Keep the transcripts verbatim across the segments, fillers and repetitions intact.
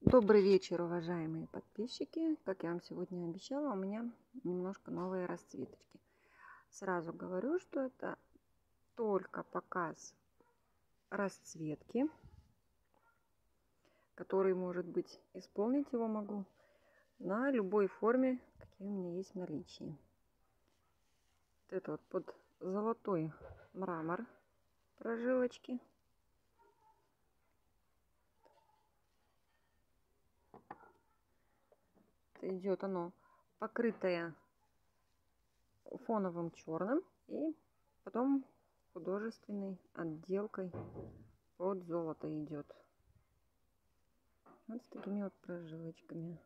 Добрый вечер, уважаемые подписчики. Как я вам сегодня обещала, у меня немножко новые расцветочки. Сразу говорю, что это только показ расцветки, который, может быть, исполнить его могу на любой форме, какие у меня есть в наличии. Вот это вот под золотой мрамор прожилочки. Идет оно покрытое фоновым черным и потом художественной отделкой под золото идет. Вот с такими вот прожилочками.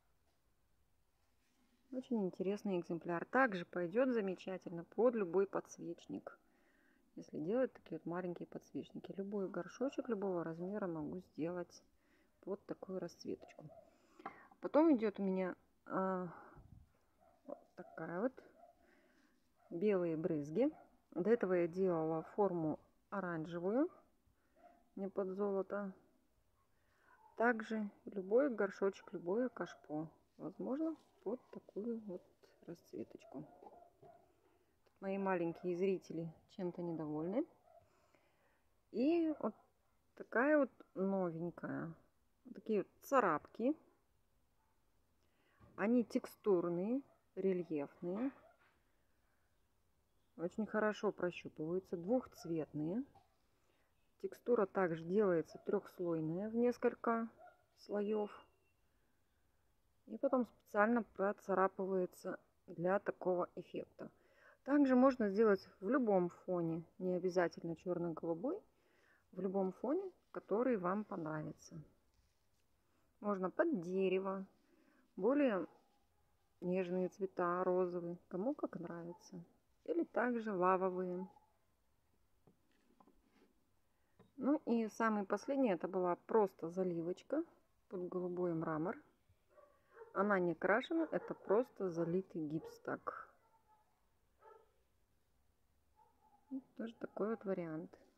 Очень интересный экземпляр. Также пойдет замечательно под любой подсвечник. Если делать такие вот маленькие подсвечники. Любой горшочек любого размера могу сделать под такую расцветочку. Потом идет у меня а, вот такая вот белые брызги. До этого я делала форму оранжевую, не под золото. Также любой горшочек, любое кашпо, возможно, под такую вот расцветочку. Мои маленькие зрители чем-то недовольны. И вот такая вот новенькая. Такие вот царапки. Они текстурные, рельефные. Очень хорошо прощупываются, двухцветные. Текстура также делается трехслойная в несколько слоев. И потом специально процарапывается для такого эффекта. Также можно сделать в любом фоне, не обязательно черно-голубой, в любом фоне, который вам понравится. Можно под дерево, более нежные цвета, розовые, кому как нравится. Или также лавовые. Ну и самый последний, это была просто заливочка под голубой мрамор. Она не крашена, это просто залитый гипс так. Тоже такой вот вариант.